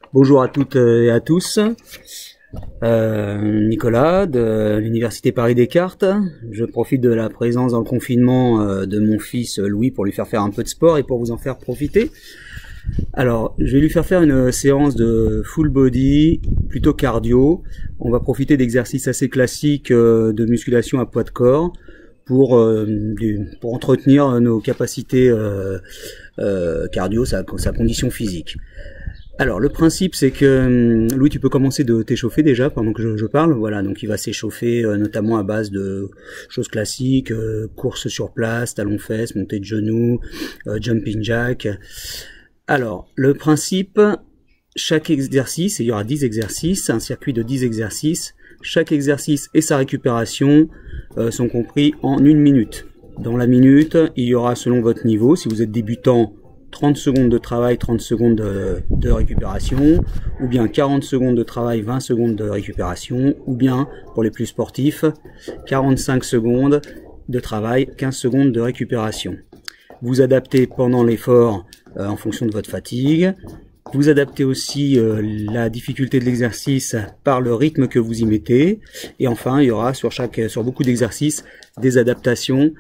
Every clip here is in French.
Bonjour à toutes et à tous. Nicolas de l'Université Paris Descartes. Je profite de la présence dans le confinement de mon fils Louis pour lui faire un peu de sport et pour vous en faire profiter. Alors, je vais lui faire une séance de full body, plutôt cardio. On va profiter d'exercices assez classiques de musculation à poids de corps pour entretenir nos capacités cardio, sa condition physique. Alors le principe c'est que Louis, tu peux commencer de t'échauffer déjà pendant que je parle. Voilà, donc il va s'échauffer notamment à base de choses classiques, course sur place, talons-fesses, montée de genoux, jumping jack. Alors le principe, chaque exercice, il y aura 10 exercices, un circuit de 10 exercices. Chaque exercice et sa récupération sont compris en 1 minute. Dans la minute, il y aura selon votre niveau, si vous êtes débutant, 30 secondes de travail, 30 secondes de récupération, ou bien 40 secondes de travail, 20 secondes de récupération, ou bien, pour les plus sportifs, 45 secondes de travail, 15 secondes de récupération. Vous adaptez pendant l'effort en fonction de votre fatigue. Vous adaptez aussi la difficulté de l'exercice par le rythme que vous y mettez. Et enfin, il y aura sur beaucoup d'exercices des adaptations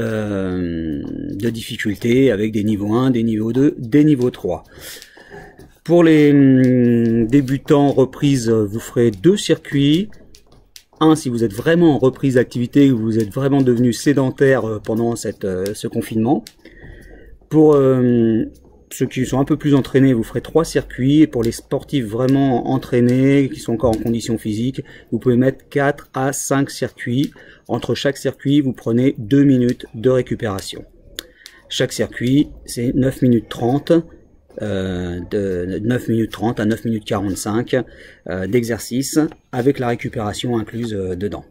de difficulté avec des niveaux 1, des niveaux 2, des niveaux 3. Pour les débutants reprise, vous ferez 2 circuits. Un, si vous êtes vraiment en reprise d'activité, vous êtes vraiment devenu sédentaire pendant ce confinement. Pour ceux qui sont un peu plus entraînés, vous ferez 3 circuits. Et pour les sportifs vraiment entraînés, qui sont encore en condition physique, vous pouvez mettre 4 à 5 circuits. Entre chaque circuit, vous prenez 2 minutes de récupération. Chaque circuit, c'est 9 minutes 30, de 9 minutes 30 à 9 minutes 45 d'exercice, avec la récupération incluse dedans.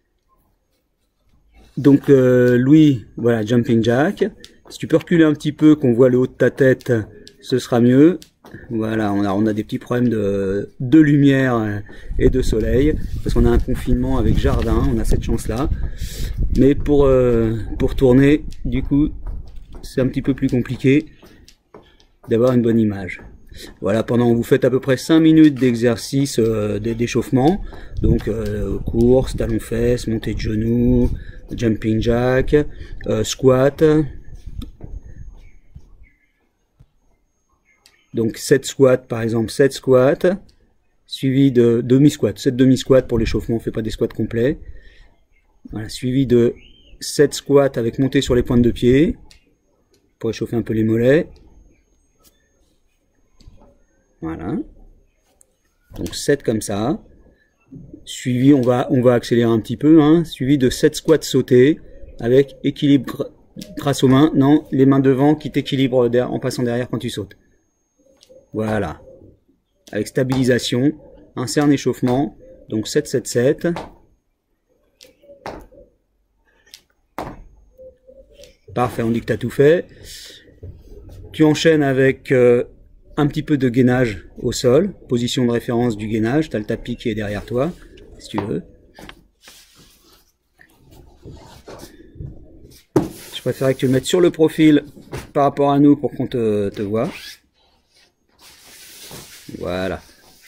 Donc Louis, voilà, jumping jack. Si tu peux reculer un petit peu, qu'on voit le haut de ta tête, ce sera mieux. Voilà, on a des petits problèmes de lumière et de soleil, parce qu'on a un confinement avec jardin, on a cette chance-là. Mais pour tourner, du coup, c'est un petit peu plus compliqué d'avoir une bonne image. Voilà, vous faites à peu près 5 minutes d'exercice d'échauffement, donc course, talons-fesses, montée de genoux, jumping jack, squat. Donc 7 squats par exemple, 7 squats, suivi de demi-squats, 7 demi-squats pour l'échauffement, on ne fait pas des squats complets. Voilà, suivi de 7 squats avec montée sur les pointes de pied, pour échauffer un peu les mollets. Voilà. Donc 7 comme ça. Suivi, on va accélérer un petit peu, hein, suivi de 7 squats sautés, avec équilibre grâce aux mains, non, les mains devant qui t'équilibrent en passant derrière quand tu sautes. Voilà, avec stabilisation, insère un échauffement, donc 7-7-7. Parfait, on dit que tu as tout fait. Tu enchaînes avec un petit peu de gainage au sol, position de référence du gainage, tu as le tapis qui est derrière toi, si tu veux. Je préférais que tu le mettes sur le profil par rapport à nous pour qu'on te voit. Voilà.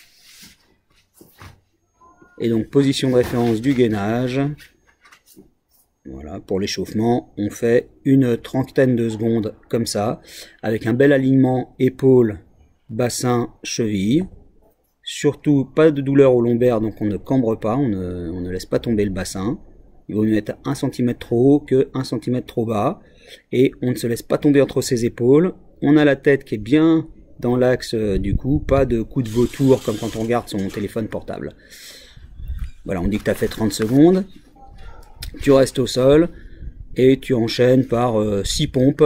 Et donc position de référence du gainage. Voilà, pour l'échauffement, on fait une trentaine de secondes comme ça, avec un bel alignement épaule, bassin, cheville. Surtout pas de douleur au lombaire, donc on ne cambre pas, on ne laisse pas tomber le bassin. Il vaut mieux mettre 1 cm trop haut que 1 cm trop bas. Et on ne se laisse pas tomber entre ses épaules. On a la tête qui est bien dans l'axe du cou, pas de coup de vautour comme quand on regarde son téléphone portable. Voilà, on dit que tu as fait 30 secondes. Tu restes au sol et tu enchaînes par 6 pompes.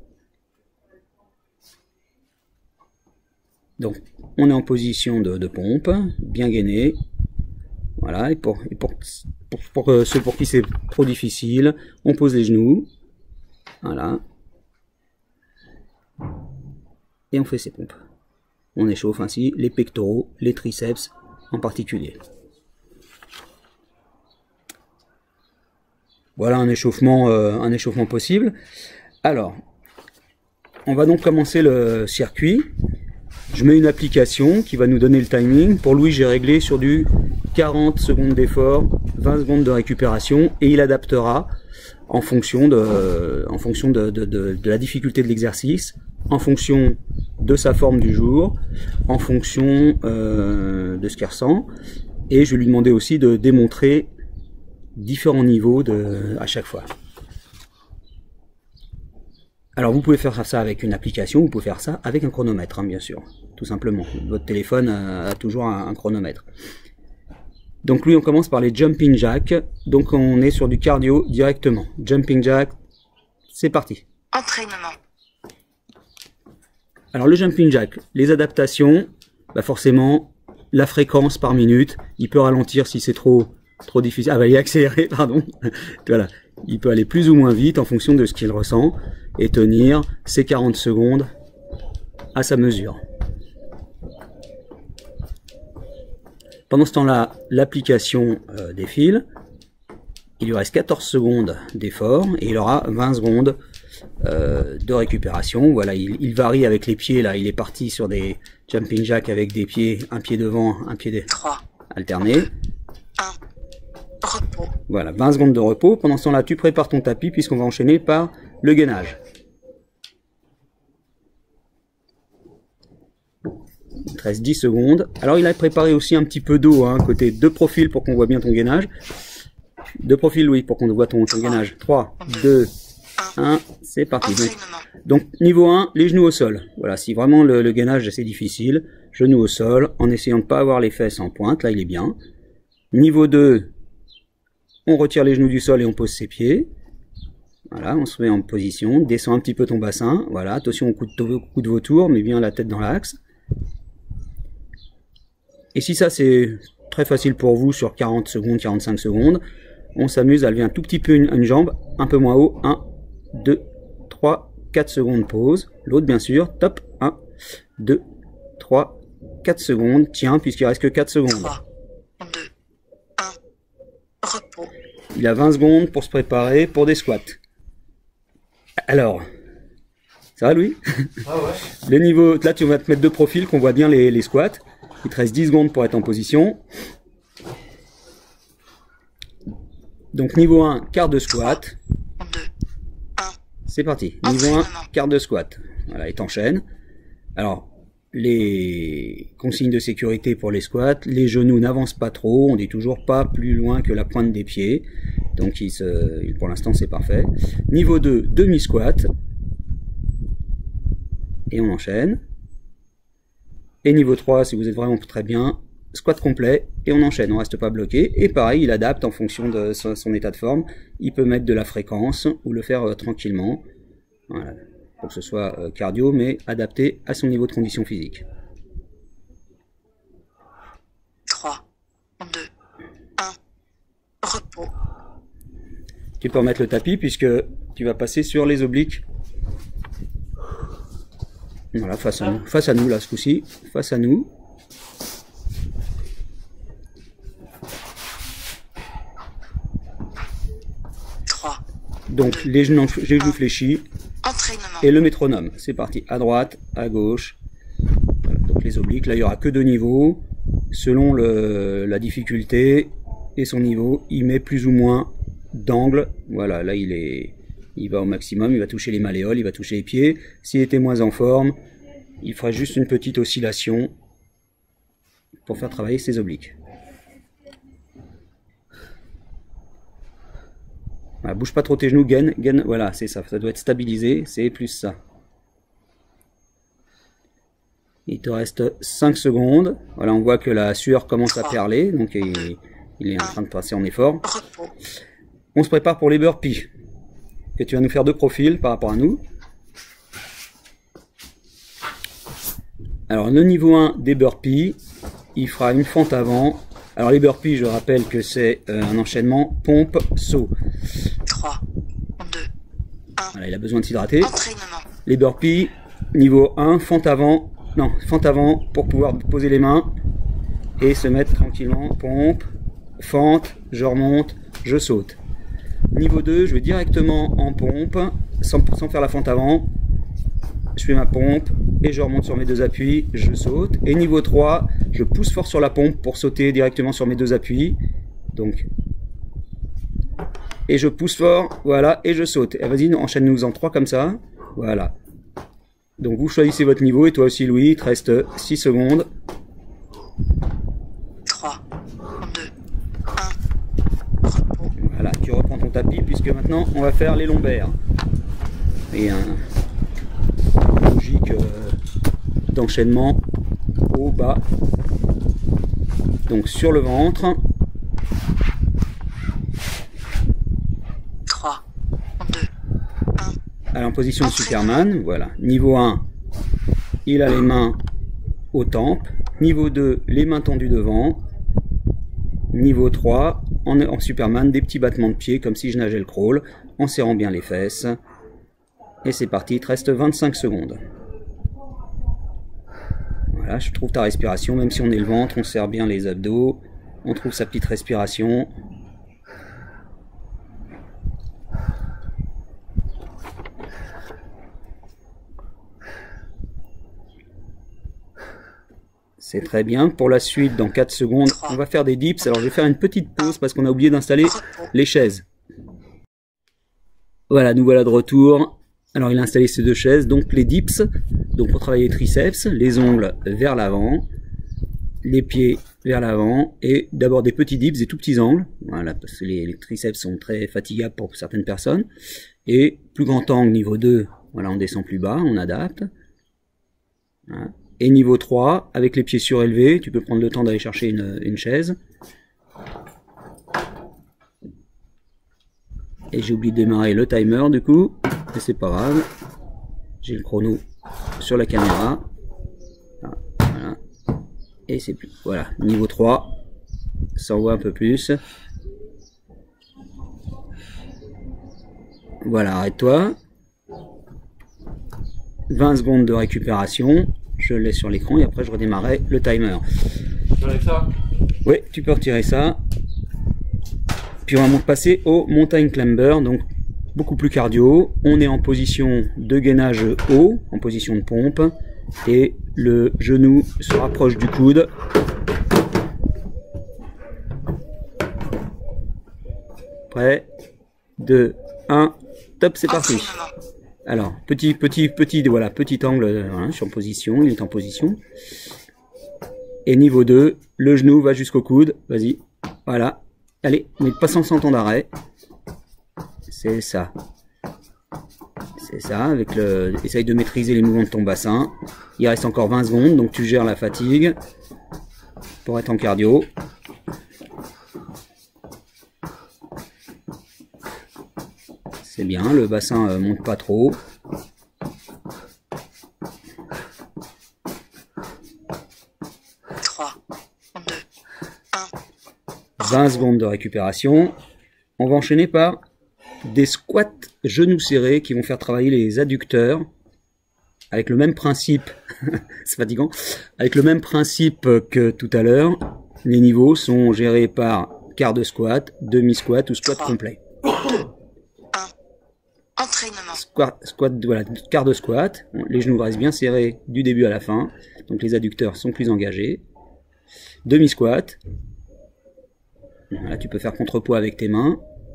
Donc, on est en position de pompe, bien gainé. Voilà, et pour ceux pour qui c'est trop difficile, on pose les genoux. Voilà. Et on fait ces pompes. On échauffe ainsi les pectoraux, les triceps en particulier. Voilà un échauffement possible. Alors, on va donc commencer le circuit. je mets une application qui va nous donner le timing. Pour Louis, j'ai réglé sur du 40 secondes d'effort, 20 secondes de récupération, et il adaptera en fonction de la difficulté de l'exercice, en fonction de sa forme du jour, en fonction de ce qu'il ressent. Et je vais lui demander aussi de démontrer différents niveaux à chaque fois. Alors vous pouvez faire ça avec une application, vous pouvez faire ça avec un chronomètre, hein, bien sûr, tout simplement. Votre téléphone a toujours un chronomètre. Donc lui, on commence par les jumping jacks. Donc on est sur du cardio directement. Jumping jack, c'est parti. Entraînement. Alors le jumping jack, les adaptations, bah forcément, la fréquence par minute, il peut ralentir si c'est trop difficile. Ah bah il est accéléré, pardon. Voilà. Il peut aller plus ou moins vite en fonction de ce qu'il ressent et tenir ces 40 secondes à sa mesure. Pendant ce temps-là, l'application défile. Il lui reste 14 secondes d'effort et il aura 20 secondes de récupération. Voilà, il varie avec les pieds. Là, il est parti sur des jumping jacks avec des pieds, un pied devant, un pied alterné. 1. Repos. Voilà, 20 secondes de repos. Pendant ce temps-là, tu prépares ton tapis puisqu'on va enchaîner par le gainage. Il te reste 10 secondes. Alors, il a préparé aussi un petit peu d'eau, hein, côté de profil pour qu'on voit bien ton gainage. De profil, oui, pour qu'on voit ton gainage. 3, 2, 1, c'est parti. Donc, niveau 1, les genoux au sol. Voilà, si vraiment le gainage c'est difficile, genoux au sol, en essayant de ne pas avoir les fesses en pointe. Là, il est bien. Niveau 2, on retire les genoux du sol et on pose ses pieds. Voilà, on se met en position, descend un petit peu ton bassin. Voilà, attention au coup de vautour, mais bien la tête dans l'axe. Et si ça c'est très facile pour vous sur 40 secondes, 45 secondes, on s'amuse à lever un tout petit peu une jambe, un peu moins haut. 1, 2, 3, 4 secondes, pause. L'autre bien sûr, top. 1, 2, 3, 4 secondes. Tiens, puisqu'il reste que 4 secondes. 3, 2, 1, repos. Il a 20 secondes pour se préparer pour des squats. Alors, ça va Louis? Ah ouais. Le niveau, là tu vas te mettre de profil, qu'on voit bien les squats. Il te reste 10 secondes pour être en position. Donc niveau 1, quart de squat. 3, 2, 1. C'est parti. Niveau 1, quart de squat. Voilà, et t'enchaînes. Alors, les consignes de sécurité pour les squats, les genoux n'avancent pas trop, on dit toujours pas plus loin que la pointe des pieds. Donc pour l'instant c'est parfait. Niveau 2, demi-squat. Et on enchaîne. Et niveau 3, si vous êtes vraiment très bien, squat complet, et on enchaîne, on reste pas bloqué. Et pareil, il adapte en fonction de son état de forme. Il peut mettre de la fréquence ou le faire tranquillement. Voilà, pour que ce soit cardio, mais adapté à son niveau de condition physique. 3, 2, 1, repos. Tu peux remettre le tapis puisque tu vas passer sur les obliques. Voilà, face à nous là ce coup-ci, face à nous. Donc les genoux fléchis et le métronome. C'est parti, à droite, à gauche. Voilà, donc les obliques, là il n'y aura que 2 niveaux. Selon la difficulté et son niveau, il met plus ou moins d'angle. Voilà, là il va au maximum, il va toucher les malléoles, il va toucher les pieds. S'il était moins en forme, il ferait juste une petite oscillation pour faire travailler ses obliques. Voilà, bouge pas trop tes genoux, gaine, voilà, c'est ça, ça doit être stabilisé, c'est plus ça. Il te reste 5 secondes, voilà, on voit que la sueur commence à perler, donc il est en train de passer en effort. On se prépare pour les burpees, que tu vas nous faire de profil par rapport à nous. Alors le niveau 1 des burpees, il fera une fente avant. Alors les burpees, je rappelle que c'est un enchaînement pompe-saut. 3, 2, 1. Voilà, il a besoin de s'hydrater. Les burpees, niveau 1, fente avant. Non, fente avant pour pouvoir poser les mains et se mettre tranquillement. Pompe, fente, je remonte, je saute. Niveau 2, je vais directement en pompe, sans faire la fente avant. je fais ma pompe et je remonte sur mes deux appuis, je saute. Et niveau 3, je pousse fort sur la pompe pour sauter directement sur mes deux appuis. Donc, et je pousse fort, voilà, et je saute. Et vas-y, enchaîne-nous en 3 comme ça. Voilà. Donc vous choisissez votre niveau et toi aussi Louis, il te reste 6 secondes. 3, 2, 1, repos. Voilà, tu reprends ton tapis puisque maintenant on va faire les lombaires. Et une logique d'enchaînement haut, bas. Donc sur le ventre. 3, 2, 1. Alors en position de Superman, voilà. Niveau 1, il a les mains aux tempes. Niveau 2, les mains tendues devant. Niveau 3, en Superman, des petits battements de pied comme si je nageais le crawl, en serrant bien les fesses. Et c'est parti, il te reste 25 secondes. Voilà, je trouve ta respiration, même si on est le ventre, on serre bien les abdos, on trouve sa petite respiration. C'est très bien. Pour la suite, dans 4 secondes, on va faire des dips. Alors je vais faire une petite pause parce qu'on a oublié d'installer les chaises. Voilà, nous voilà de retour. Alors il a installé ces deux chaises, donc les dips, donc pour travailler les triceps, les ongles vers l'avant, les pieds vers l'avant, et d'abord des petits dips, des tout petits angles, voilà, parce que les triceps sont très fatigables pour certaines personnes, et plus grand angle, niveau 2, voilà, on descend plus bas, on adapte, voilà. Et niveau 3, avec les pieds surélevés, tu peux prendre le temps d'aller chercher une chaise. Et j'ai oublié de démarrer le timer du coup, mais c'est pas grave. J'ai le chrono sur la caméra. Voilà. Et c'est plus. Voilà, niveau 3, ça envoie un peu plus. Voilà, arrête-toi. 20 secondes de récupération. Je le laisse sur l'écran et après je redémarrerai le timer. Tu enlèves ça? Oui, tu peux retirer ça. Puis on va passer au mountain climber, donc beaucoup plus cardio. On est en position de gainage haut, en position de pompe, et le genou se rapproche du coude. Prêt, 2, 1, top, c'est parti. Alors, petit angle, voilà, je suis en position, il est en position. Et niveau 2, le genou va jusqu'au coude, vas-y, voilà. Allez, mais pas sans temps d'arrêt. C'est ça. C'est ça, avec le. Essaye de maîtriser les mouvements de ton bassin. Il reste encore 20 secondes, donc tu gères la fatigue pour être en cardio. C'est bien, le bassin monte pas trop. Trois, 2, 1. 20 secondes de récupération. On va enchaîner par des squats genoux serrés qui vont faire travailler les adducteurs avec le même principe. C'est fatigant. Avec le même principe que tout à l'heure. Les niveaux sont gérés par quart de squat, demi-squat ou squat complet. Entraînement. Squat, voilà, quart de squat. Les genoux restent bien serrés du début à la fin. Donc les adducteurs sont plus engagés. Demi-squat. Voilà, tu peux faire contrepoids avec tes mains.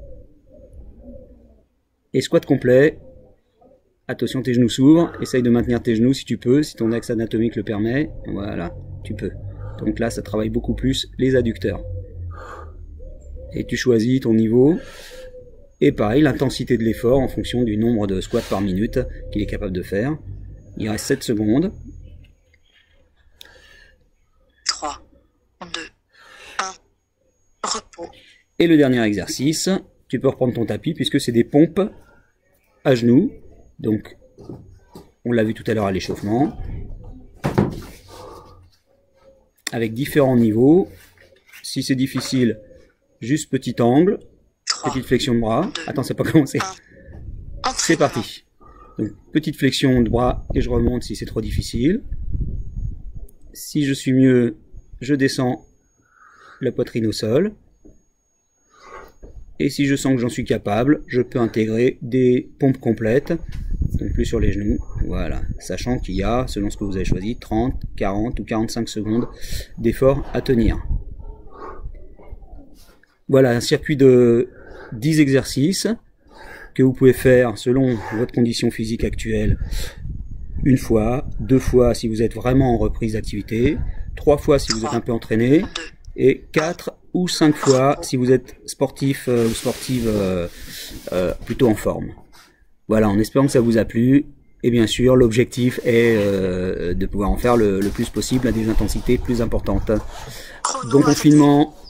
Et squat complet. Attention, tes genoux s'ouvrent. Essaye de maintenir tes genoux si tu peux, si ton axe anatomique le permet. Voilà, tu peux. Donc là, ça travaille beaucoup plus les adducteurs. Et tu choisis ton niveau. Et pareil, l'intensité de l'effort en fonction du nombre de squats par minute qu'il est capable de faire. Il reste 7 secondes. 3, 2, 1. Repos. Et le dernier exercice, tu peux reprendre ton tapis puisque c'est des pompes à genoux. Donc, on l'a vu tout à l'heure à l'échauffement. Avec différents niveaux. Si c'est difficile, juste petit angle. 3, Petite flexion de bras. 2, Attends, c'est pas commencé. 1. C'est parti. Donc, petite flexion de bras et je remonte si c'est trop difficile. Si je suis mieux, je descends la poitrine au sol. Et si je sens que j'en suis capable, je peux intégrer des pompes complètes donc plus sur les genoux, voilà, sachant qu'il y a, selon ce que vous avez choisi, 30, 40 ou 45 secondes d'effort à tenir. Voilà un circuit de 10 exercices que vous pouvez faire selon votre condition physique actuelle, une fois, 2 fois si vous êtes vraiment en reprise d'activité, 3 fois si vous êtes un peu entraîné, et 4 ou 5 fois si vous êtes sportif ou sportive plutôt en forme. Voilà, en espérant que ça vous a plu, et bien sûr l'objectif est de pouvoir en faire le plus possible à des intensités plus importantes. Bon confinement!